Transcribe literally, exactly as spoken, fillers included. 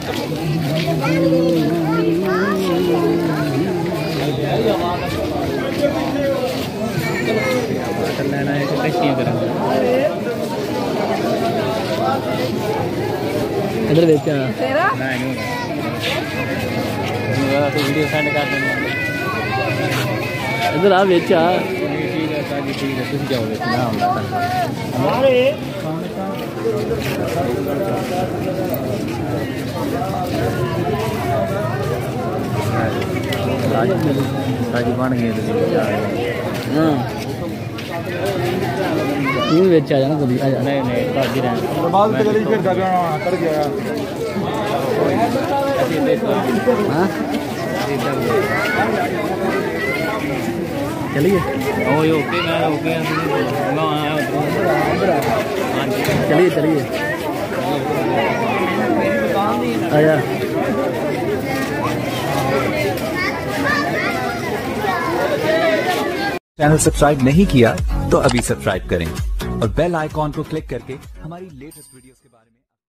लेना है कैसी करेंगे इधर बेचा नहीं तो वीडियो सेंड कर देंगे इधर आ बेचा ठीक है साजी ठीक है तुम जाओ देखना हमारे साजी बन गई हाँ तू बेचा जाना कभी आ जा नहीं नहीं साजी रहना बाद में चली फिर कर कर गया हाँ चलिए ओ ओके मैं ओके ना चलिए चलिए आया चैनल सब्सक्राइब नहीं किया तो अभी सब्सक्राइब करें और बेल आइकॉन को क्लिक करके हमारी लेटेस्ट वीडियोस के बारे में